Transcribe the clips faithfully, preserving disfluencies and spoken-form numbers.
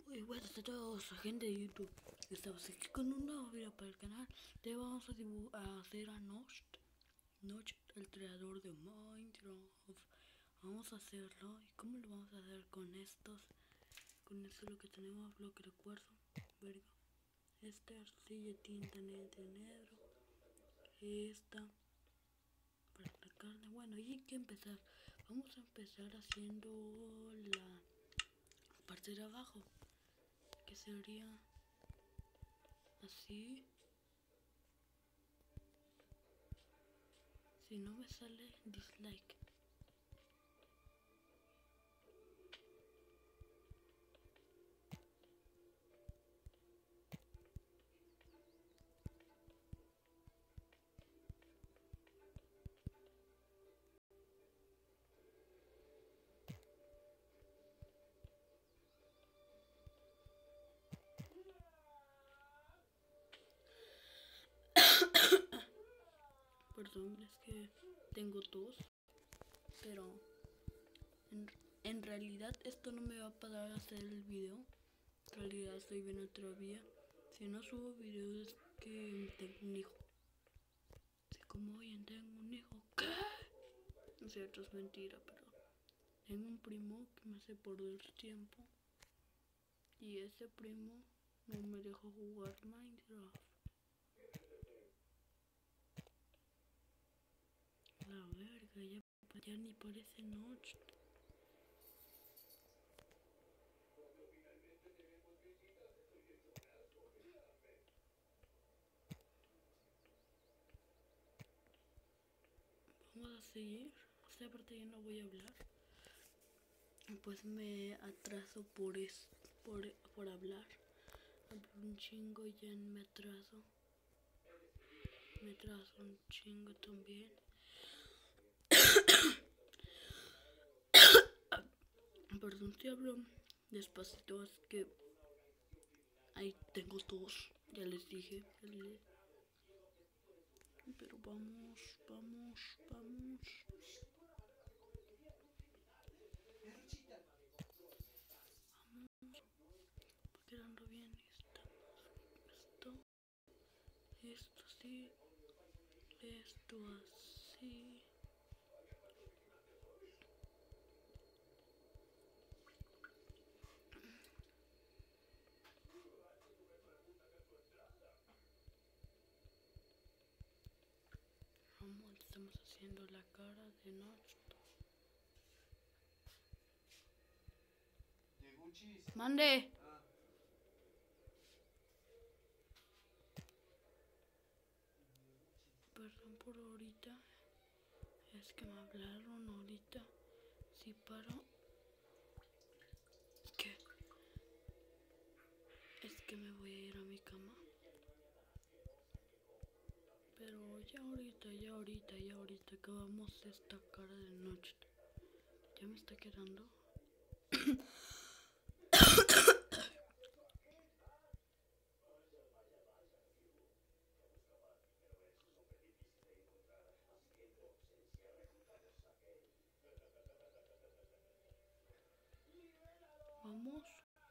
Muy buenas a todos, gente de YouTube. Estamos aquí con un nuevo video para el canal. Le vamos a, a hacer a Notch, Notch, el creador de Minecraft. Vamos a hacerlo. ¿Y cómo lo vamos a hacer con estos? Con esto lo que tenemos, bloque de cuarzo, verga. Esta arcilla tinta negra negro. Esta para la carne. Bueno, y hay que empezar. Vamos a empezar haciendo la parte de abajo, que sería así. Si no me sale, dislike. Perdón, es que tengo tos, pero en, en realidad esto no me va a parar a hacer el video. En realidad estoy bien otra vía. Si no subo videos es que tengo un hijo. Si como hoy tengo un hijo, ¿qué? No es cierto, es mentira, pero tengo un primo que me hace perder tiempo. Y ese primo no me dejó jugar Minecraft. La verga, ya, ya ni parece noche. Vamos a seguir. Esta parte ya no voy a hablar. Pues me atraso por es, por, por hablar. Un chingo ya me atraso. Me atraso un chingo también. Perdón si hablo despacito, es que ahí tengo tos. Ya les dije. Ya les... Pero vamos, vamos, vamos. Va quedando bien. Esto, esto sí, esto así. Vamos, estamos haciendo la cara de noche. Mande. Perdón por ahorita. Es que me hablaron ahorita. Si paro. ¿Qué? Es que me voy a ir a mi cama. Pero ya ahorita, ya ahorita, ya ahorita acabamos esta cara de noche. Ya me está quedando. Vamos.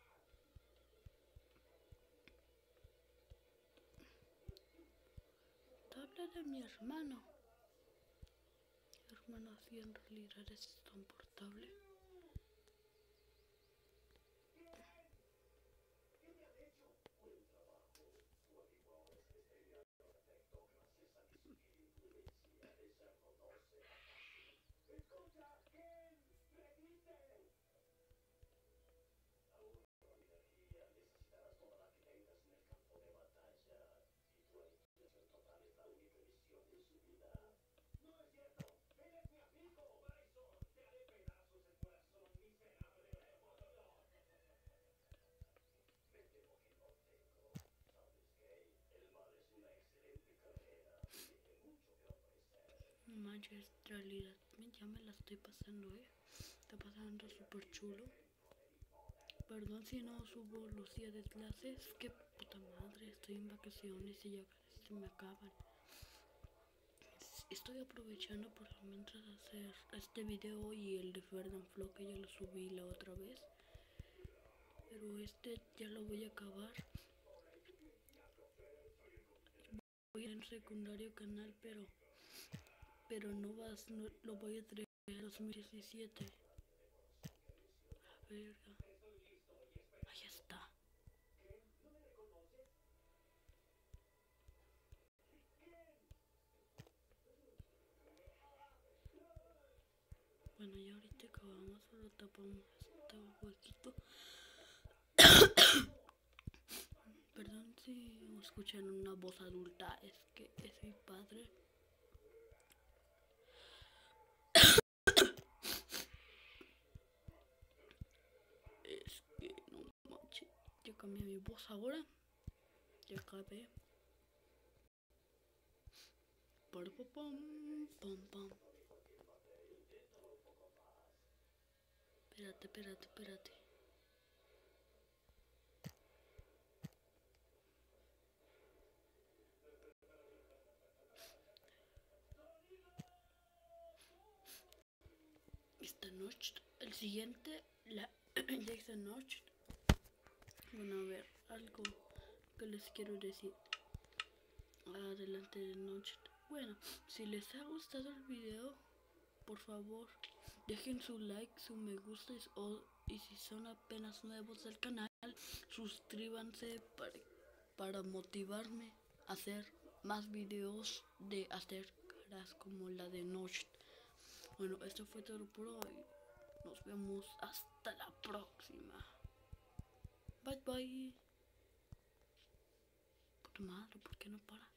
Tabla de mi hermano. Mi hermano sí en realidad es tan portable. No manches, en realidad ya me la estoy pasando, eh. Está pasando súper chulo. Perdón si no subo los días de clases. Que puta madre, estoy en vacaciones y ya casi se me acaban. Estoy aprovechando por mientras hacer este video y el de Ferdinand Flow, que ya lo subí la otra vez. pero este ya lo voy a acabar. Voy en secundario canal, pero pero no vas, no, lo voy a traer en dos mil diecisiete. A verga. Ahí está. Bueno, ya ahorita acabamos, solo tapamos este huequito. Perdón si escuchan una voz adulta, es que es mi padre. Es que no manches, ya cambié mi voz ahora. Ya acabé. Pam, pam, pam, pam. Espérate, espérate, espérate. Esta noche, el siguiente, la ya esta noche. Bueno, a ver, algo que les quiero decir. Adelante de noche. Bueno, si les ha gustado el video, por favor, dejen su like, su me gusta o, y si son apenas nuevos del canal, suscríbanse para, para motivarme a hacer más videos de hacer caras como la de Noche. Bueno, esto fue todo por hoy. Nos vemos hasta la próxima. Bye bye. Puta madre, ¿por qué no para?